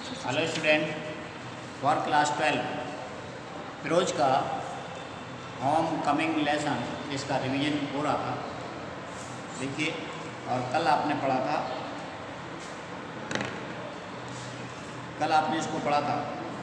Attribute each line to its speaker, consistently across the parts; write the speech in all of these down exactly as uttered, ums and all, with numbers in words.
Speaker 1: Hello student, for class twelve Firoz का home coming lesson इसका revision हो रहा था। देखिए, और कल आपने पढ़ा था कल आपने इसको पढ़ा था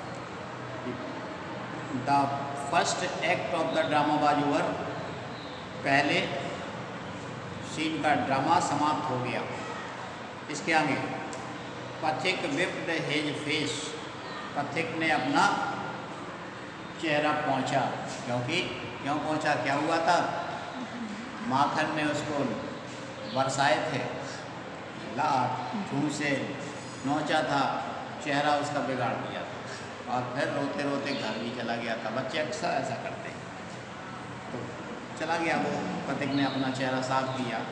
Speaker 1: the first act of the drama was over. पहले सीन का ड्रामा समाप्त हो गया। इसके आगे पथिक विप्ड हिज फेस, पथिक ने अपना चेहरा पहुंचा। क्योंकि क्यों पहुंचा, क्या हुआ था? माखन ने उसको बरसाए थे, लात धूम से नोचा था, चेहरा उसका बिगाड़ दिया था और फिर रोते रोते घर भी चला गया था। बच्चे अक्सर ऐसा करते हैं। तो चला गया वो, पथिक ने अपना चेहरा साफ किया।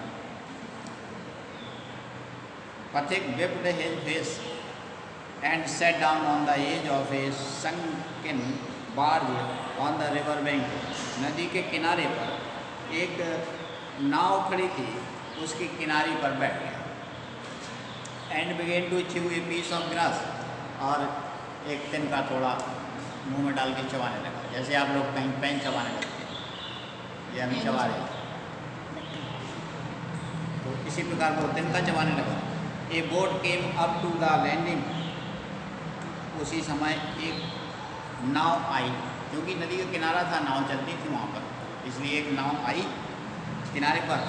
Speaker 1: Pathik whipped his face and sat down on the edge of a sunken barge on the river bank. नदी के किनारे पर एक नाव खड़ी थी, उसकी किनारे पर बैठ गया। And began to chew a piece of grass, और एक तिनका थोड़ा मुंह में डाल के चबाने लगा, जैसे आप लोग कहीं पेन चबाने लगते हैं, ये हम चबा रहे हैं। तो इसी प्रकार वो तिनका चबाने लगा। A boat came up to the landing, उसी समय एक नाव आई, क्योंकि नदी का किनारा था, नाव चलती थी वहाँ पर, इसलिए एक नाव आई किनारे पर।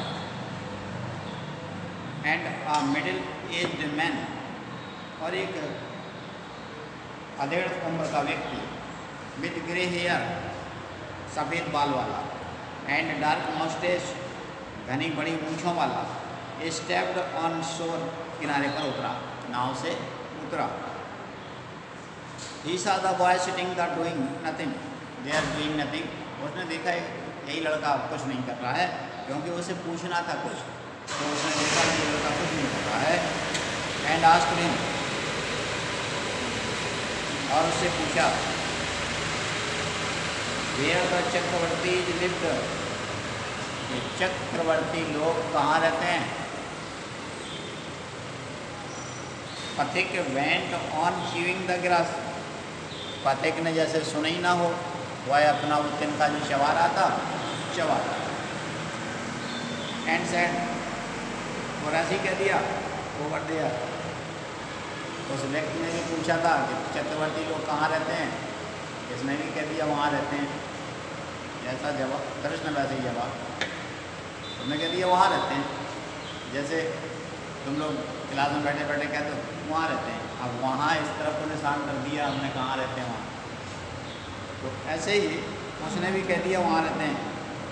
Speaker 1: And a middle aged man, और एक अधेड़ उम्र का व्यक्ति, विद ग्रे हेयर, सफ़ेद बाल वाला, एंड डार्क मस्टेच, घनी बड़ी मूँछों वाला, स्टेप्ड ऑन शोर, किनारे पर उतरा, नाव से उतरा। ही saw the boy sitting there doing nothing, they are doing nothing। उसने देखा यही लड़का कुछ नहीं कर रहा है, क्योंकि उसे पूछना था कुछ, तो उसने देखा कि लड़का कुछ नहीं कर रहा है। एंड आस्क्ड हिम, और उससे पूछा, where the Chakravarti lived, Chakravarti लोग कहाँ रहते हैं? Phatik went on chewing the grass, Phatik ने जैसे सुना ही ना हो, वह अपना वो तिनका जो चबा रहा था चबा रहा। एंड सेड, और ऐसे ही कह दिया, ओवर दिया। उस व्यक्ति ने भी पूछा था कि चक्रवर्ती लोग कहाँ रहते हैं, इसने भी कह दिया वहाँ रहते हैं। जैसा जवाब कृष्ण वैसे ही जवाब, उसने कह दिया वहाँ रहते हैं। जैसे तुम लोग क्लास में बैठे बैठे कहते हो वहाँ रहते हैं, अब वहाँ इस तरफ को निशान कर दिया हमने, कहाँ रहते हैं वहाँ। तो ऐसे ही उसने भी कह दिया वहाँ रहते हैं।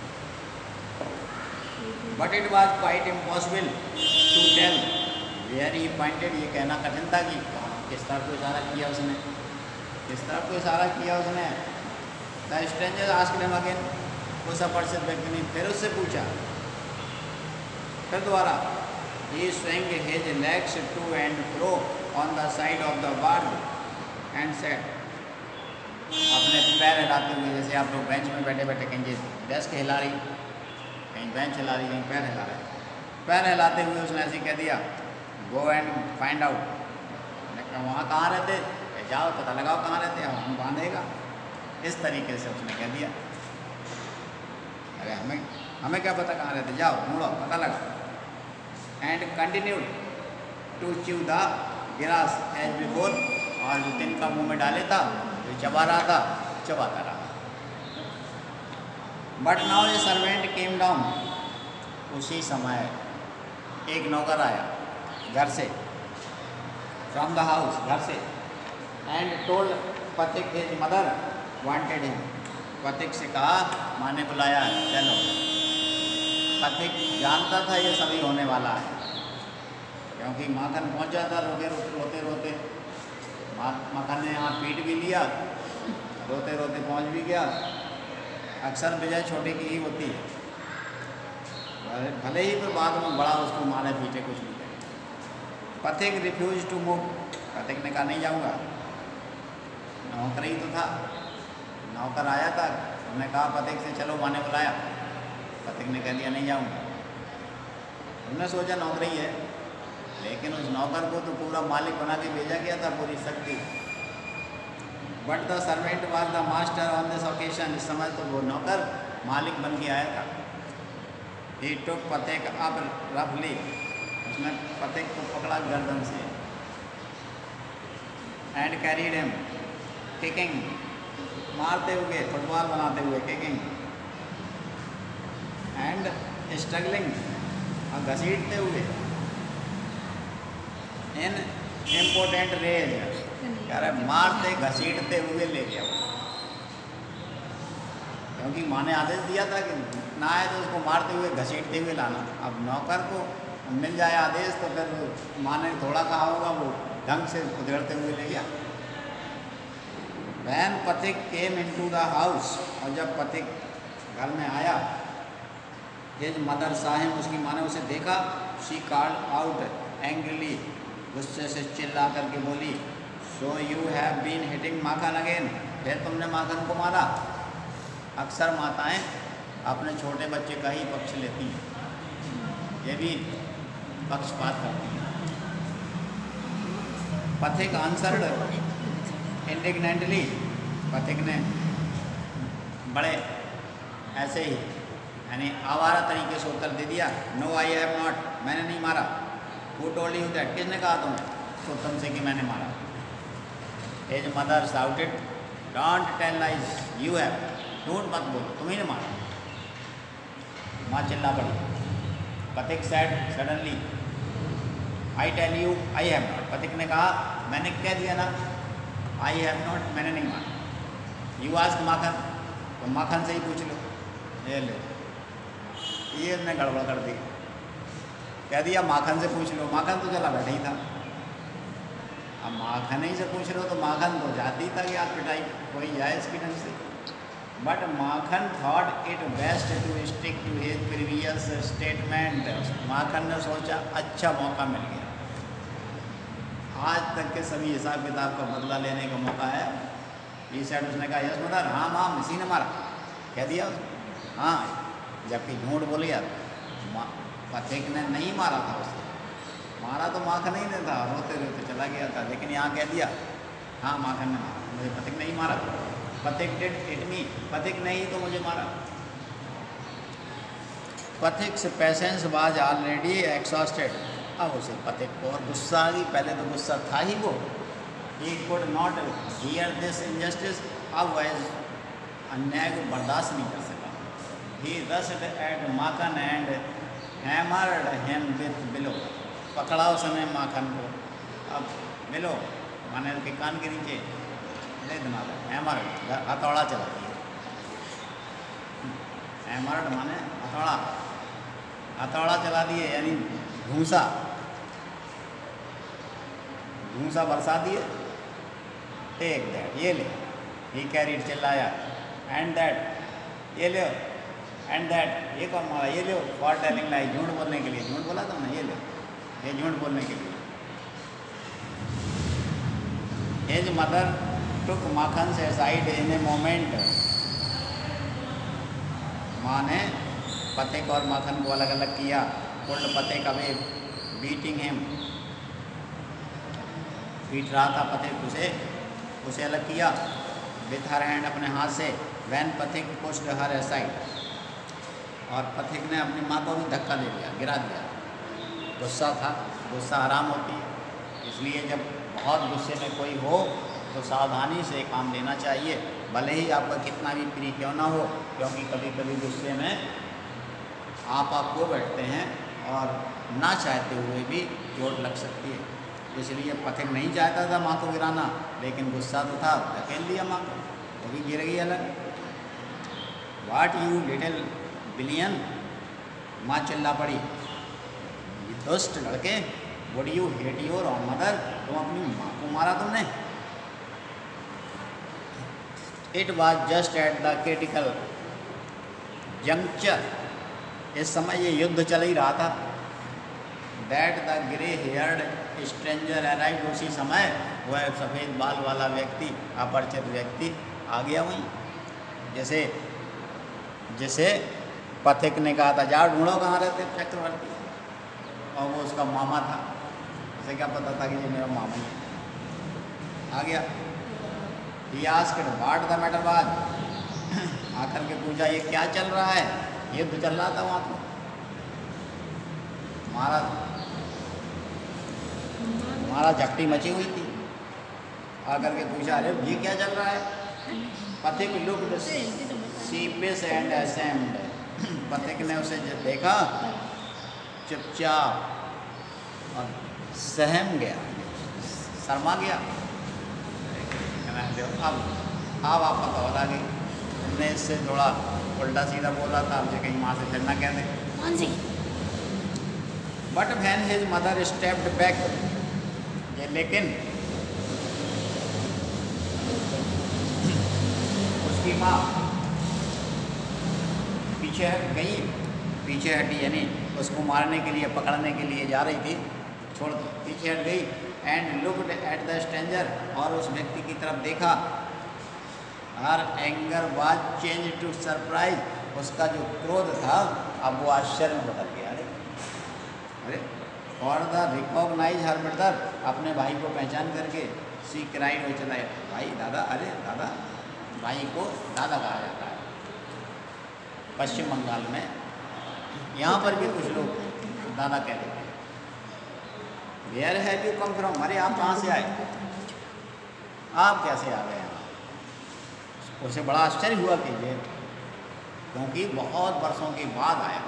Speaker 1: But it was quite impossible to tell where he pointed, ये कहना कठिन था कि किस तरफ को इशारा किया उसने, किस तरफ को इशारा किया उसने। The stranger asked him again, उस अपरिचित व्यक्ति ने फिर उससे पूछा, फिर दोबारा। He swung his legs to and fro on the side of the barge and said, अपने पैर हिलाते हुए, जैसे आप लोग बेंच में बैठे बैठे कहीं डेस्क हिला रही, कहीं बेंच हिला रही, कहीं पैर हिला रहे, पैर हिलाते हुए उसने ऐसे कह दिया, गो एंड फाइंड आउट, वहाँ कहाँ रहते, जाओ पता लगाओ कहाँ रहते हैं, हम बांधेगा। इस तरीके से उसने कह दिया। अरे हमें हमें क्या पता कहाँ रहते, जाओ ढूंढो, पता लगाओ। And continued to chew the grass as before, और जो तिनका मुंह में डाले था, जो चबा रहा था, चबाता रहा। But now a servant came down, उसी समय एक नौकर आया घर से, फ्रॉम द हाउस, घर से। And told Phatik his mother wanted him, Phatik से कहा, माँ ने बुलाया है, चलो। पथिक जानता था ये सभी होने वाला है, क्योंकि माखन पहुंच जाता रोते रोते रोते रोते माखन ने यहाँ पीट भी लिया, रोते रोते पहुंच भी गया। अक्सर विजय छोटे की ही होती है, भले ही फिर बाद में बड़ा उसको मारे पीटे कुछ नहीं करे। पथिक रिफ्यूज टू मूव, पथिक ने कहा नहीं जाऊँगा। नौकर ही तो था, नौकर आया था, हमने कहा पथिक से चलो, माँ ने बुलाया, पथिक ने कह दिया नहीं जाऊँगा। हमने सोचा नौकरी है, लेकिन उस नौकर को तो पूरा मालिक बना के भेजा गया था, पूरी शक्ति। But the servant was the master on this occasion, इस समय तो वो नौकर मालिक बन के आया था। ही टुक पथिक अप रफली, उसने पथिक को पकड़ा गर्दन से, एंड कैरीड हिम किकिंग, मारते हुए, फुटबॉल बनाते हुए, किकिंग एंड स्ट्रगलिंग, और घसीटते हुए, इन इम्पोर्टेंट रेज, कह रहे मारते घसीटते हुए ले गया, क्योंकि माँ ने आदेश दिया था कि ना आए तो उसको मारते हुए घसीटते हुए लाना। अब नौकर को मिल जाए आदेश तो फिर माँ ने थोड़ा कहा होगा, वो ढंग से उधेड़ते हुए ले गया। वैन पथिक केम इनटू द हाउस, और जब पथिक घर में आया, हिज मदर साहिब, उसकी माँ ने उसे देखा, शी कॉल्ड आउट एंग्रीली, गुस्से से चिल्ला करके बोली, so you have been hitting Makhan again, फिर तुमने माखन को मारा। अक्सर माताएं अपने छोटे बच्चे का ही पक्ष लेती हैं, ये भी पक्षपात करती हैं। पथिक आंसर्ड इंडिग्नेंटली, पथिक ने बड़े ऐसे ही यानी आवारा तरीके से उत्तर दे दिया, नो आई हैव नॉट, मैंने नहीं मारा। Who told you that, किसने कहा तुम्हें, तो तुमसे कि मैंने मारा। His mother shouted, don't tell lies, you have, झूठ मत बोलो, तुम्ही ने मारा। माँ चिल्ला पड़ी। पथिक said suddenly, I tell you I have not, पथिक ने कहा मैंने कह दिया ना, I have not, मैंने नहीं मारा। You ask माखन, तो माखन से ही पूछ लो, ये ले, ये ने गड़बड़ कर दी, कह दिया माखन से पूछ लो, माखन तो चला बैठा ही था। अब माखन ही से पूछ लो तो माखन तो जाती था कि आप पिटाई कोई जाए इसकी ढंग से। But Makhan thought it best to stick to his previous statement, Makhan ने सोचा अच्छा मौका मिल गया, आज तक के सभी हिसाब किताब का बदला लेने का मौका है। ई साइड उसने कहा यस मदर, हाँ माँ इसी ने मारा, कह दिया हाँ, जबकि झूठ बोल गया। पथिक ने नहीं मारा था उसे, मारा तो माखन ही नहीं था, रोते रोते चला गया था, लेकिन यहाँ कह दिया हाँ माखन ने मारा, मुझे पथिक नहीं मारा। पथिक डिड हिट मी, पथिक ने ही तो मुझे मारा। पथिक से पेशेंस वाज ऑलरेडी एक्सॉस्टेड, अब उसे पथिक को और गुस्सा आ गई, पहले तो गुस्सा था ही वो, he could not hear this injustice, अब वह अन्याय को बर्दाश्त नहीं कर सका। He rushed at Makhan and hammered him with blows, पकड़ा उसने माखन को, अब बिलो माने के कान के नीचे दे दिमाग, हैमर्ड हथौड़ा चला दिया, हैमर्ड माने हथौड़ा, हथौड़ा चला दिए यानी घूसा, घूसा बरसा दिए। टेक दैट, ये ले, ही कैरीड, चिल्लाया, एंड दैट, ये ले, एंड दैट, ये कौन मारा, ये लो, फॉर टेलिंग लाई, झूठ बोलने के लिए, झूठ बोला था ना, ये लो, ये झूठ बोलने के लिए। हिज मदर टुक माखन से साइड इन ए मोमेंट, माँ ने पथिक और माखन को अलग अलग किया। पुल्ड पथिक अवे बीटिंग हिम, पीट रहा था पथिक उसे, उसे अलग किया। विथ हर हैंड, अपने हाथ से। वैन पथिक पुश्ड हर असाइड, और पथिक ने अपनी माँ को भी धक्का दे दिया, गिरा दिया। गुस्सा था, गुस्सा आराम होती है, इसलिए जब बहुत गुस्से में कोई हो तो सावधानी से काम लेना चाहिए, भले ही आपका कितना भी प्रिय क्यों ना हो, क्योंकि कभी कभी गुस्से में आप आप को बैठते हैं और ना चाहते हुए भी चोट लग सकती है। इसलिए पथिक नहीं चाहता था माँ को गिराना, लेकिन गुस्सा तो था, धकेल दिया माँ को, वो भी गिर गई अलग। वाट यू लिटिल बिलियन, माँ चिल्ला पड़ी, दुष्ट लड़के, would you hate your own mother, तुम अपनी माँ को मारा तुमने। It was just at the critical juncture, इस समय ये युद्ध चल ही रहा था। That the grey haired stranger arrived, उसी समय वह सफ़ेद बाल वाला व्यक्ति, अपरिचित व्यक्ति आ गया वहीं, जैसे जैसे पथिक ने कहा था जाओ ढूंढो कहाँ रहते चक्रवर्ती, और वो उसका मामा था। उसे क्या पता था कि ये मेरा मामा ही है। आ गया, he asked what the matter was, आकर के पूछा ये क्या चल रहा है, ये तो चल रहा था वहाँ तो हमारा हमारा झपटी मची हुई थी। आकर के पूछा अरे ये क्या चल रहा है। पथिक लुक्ड sheepish and ashamed, पथिक ने उसे जब देखा चुपचाप और सहम गया, शर्मा गया। अब अब आप पता हो गई तुमने इससे थोड़ा उल्टा सीधा बोला था, मुझे कहीं वहाँ से फिर ना कह दे। But when his mother stepped back, ये लेकिन उसकी माँ पीछे हट गई, पीछे हटी यानी उसको मारने के लिए पकड़ने के लिए जा रही थी, छोड़ पीछे हट गई। And looked at the stranger, और उस व्यक्ति की तरफ देखा। Her anger was change to surprise, उसका जो क्रोध था अब वो आश्चर्य में बदल गया। अरे अरे और द रिकॉग्नाइज हर ब्रदर, अपने भाई को पहचान करके सी क्राइड हो चला भाई दादा, अरे दादा, भाई को दादा कहा जाता है पश्चिम बंगाल में, यहाँ पर भी कुछ लोग दादा कहते हैं। Where have you come from, अरे आप कहाँ से आए, आप कैसे आ गए यहाँ। उसे बड़ा आश्चर्य हुआ कि ये, क्योंकि बहुत वर्षों के बाद आया।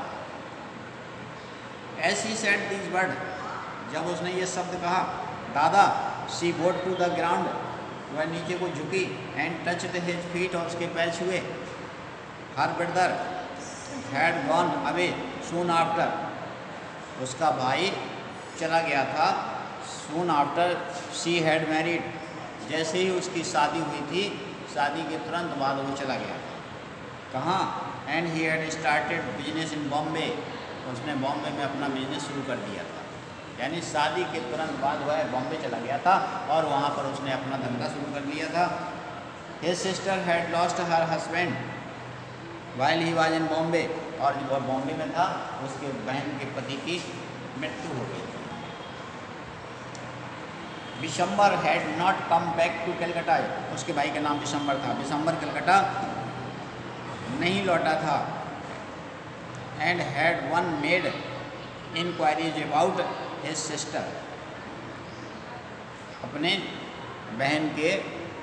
Speaker 1: ऐसी सेड दिस वर्ड, जब उसने ये शब्द कहा दादा, she got to the ground, वह नीचे को झुकी। एंड टचड हिज फीट, और उसके पैर छुए। Her brother had gone away soon after, उसका भाई चला गया था। Soon after she had married, जैसे ही उसकी शादी हुई थी, शादी के तुरंत बाद वो चला गया था। कहाँ? And he had started business in Bombay, उसने बॉम्बे में अपना बिजनेस शुरू कर दिया था। यानी शादी के तुरंत बाद वह बॉम्बे चला गया था और वहाँ पर उसने अपना धंधा शुरू कर लिया था। His sister had lost her husband while he was in Bombay, और जब वह बॉम्बे में था उसके बहन के पति की मृत्यु हो गई। Vishambar had not come back to Calcutta, उसके भाई का नाम विशंबर था। विशंबर कलकत्ता नहीं लौटा था। And had one made inquiries about his sister, अपने बहन के,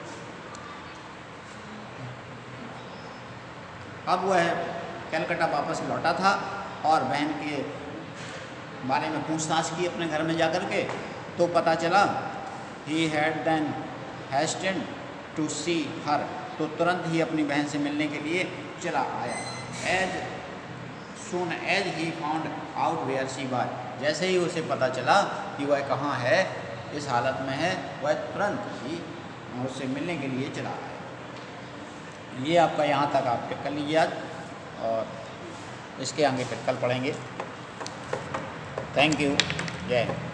Speaker 1: अब वह कलकत्ता वापस लौटा था और बहन के बारे में पूछताछ की अपने घर में जाकर के, तो पता चला he had then hastened to see her, तो तुरंत ही अपनी बहन से मिलने के लिए चला आया। As soon as he found out where she was, जैसे ही उसे पता चला कि वह कहाँ है, इस हालत में है, वह तुरंत ही उससे मिलने के लिए चला आया। ये आपका यहाँ तक आप कर लीजिए आज, और इसके आगे फिर कल पढ़ेंगे। थैंक यू, जय हिंद।